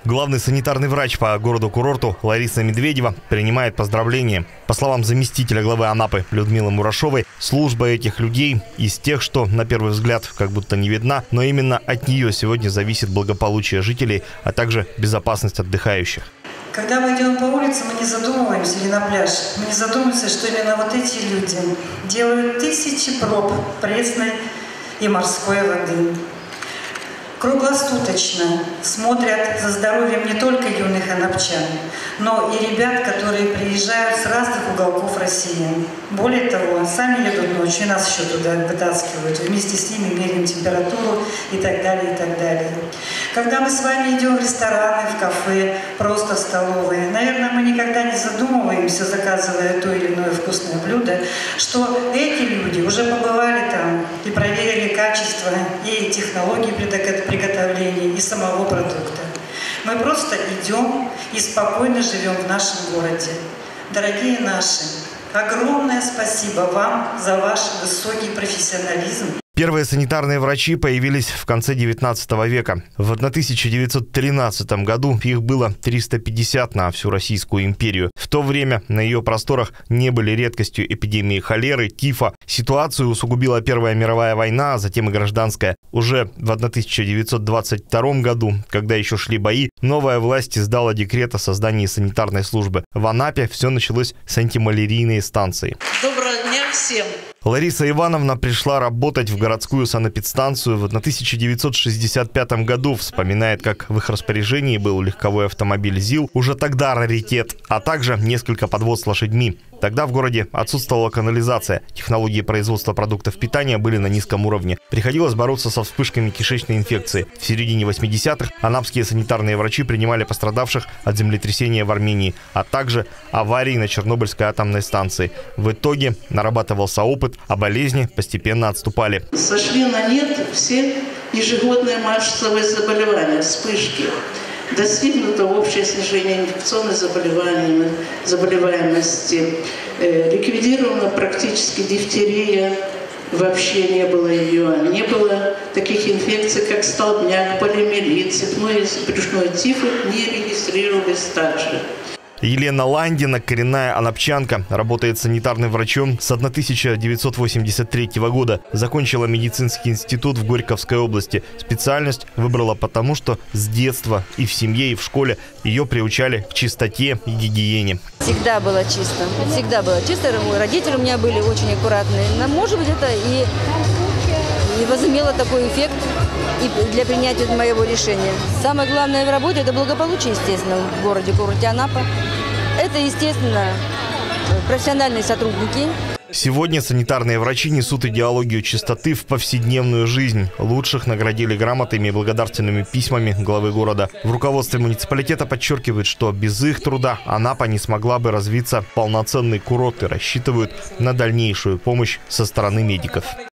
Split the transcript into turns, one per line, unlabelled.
Главный санитарный врач по городу-курорту Лариса Медведева принимает поздравления. По словам заместителя главы Анапы Людмилы Мурашовой, служба этих людей из тех, что на первый взгляд как будто не видна, но именно от нее сегодня зависит благополучие жителей, а также безопасность отдыхающих.
Когда мы идем по улице, мы не задумываемся, или на пляж, мы не задумываемся, что именно вот эти люди делают тысячи проб пресной и морской воды. Круглосуточно смотрят за здоровьем не только юных анапчан, но и ребят, которые приезжают с разных уголков России. Более того, сами едут ночью и нас еще туда вытаскивают. Вместе с ними меряем температуру и так далее, и так далее. Когда мы с вами идем в рестораны, в кафе, просто в столовые, наверное, мы никогда не задумываемся, заказывая то или иное вкусное блюдо, что эти люди уже побывали там и проверили качество и технологии приготовления и самого продукта. Мы просто идем и спокойно живем в нашем городе. Дорогие наши, огромное спасибо вам за ваш высокий профессионализм.
Первые санитарные врачи появились в конце 19 века. В 1913 году их было 350 на всю Российскую империю. В то время на ее просторах не были редкостью эпидемии холеры, тифа. Ситуацию усугубила Первая мировая война, а затем и гражданская. Уже в 1922 году, когда еще шли бои, новая власть издала декрет о создании санитарной службы. В Анапе все началось с антималярийной станции.
Доброго дня всем!
Лариса Ивановна пришла работать в городскую санэпидстанцию в 1965 году. Вспоминает, как в их распоряжении был легковой автомобиль ЗИЛ, уже тогда раритет, а также несколько подвод с лошадьми. Тогда в городе отсутствовала канализация. Технологии производства продуктов питания были на низком уровне. Приходилось бороться со вспышками кишечной инфекции. В середине 80-х анапские санитарные врачи принимали пострадавших от землетрясения в Армении, а также аварии на Чернобыльской атомной станции. В итоге нарабатывался опыт, а болезни постепенно отступали.
Сошли на нет все ежегодные массовые заболевания, вспышки. Достигнуто общее снижение инфекционной заболеваемости. Ликвидирована практически дифтерия. Вообще не было ее. Не было таких инфекций, как столбняк, полиомиелит, цепной и брюшной тиф не регистрировались также.
Елена Ландина, коренная анапчанка, работает санитарным врачом с 1983 года. Закончила медицинский институт в Горьковской области. Специальность выбрала потому, что с детства и в семье, и в школе ее приучали к чистоте и гигиене.
Всегда было чисто. Всегда было чисто. Родители у меня были очень аккуратные. Но, может быть, это и возымело такой эффект и для принятия моего решения. Самое главное в работе – это благополучие, естественно, в городе-курорте Анапа. Это, естественно, профессиональные сотрудники.
Сегодня санитарные врачи несут идеологию чистоты в повседневную жизнь. Лучших наградили грамотами и благодарственными письмами главы города. В руководстве муниципалитета подчеркивают, что без их труда Анапа не смогла бы развиться полноценный курорт и рассчитывают на дальнейшую помощь со стороны медиков.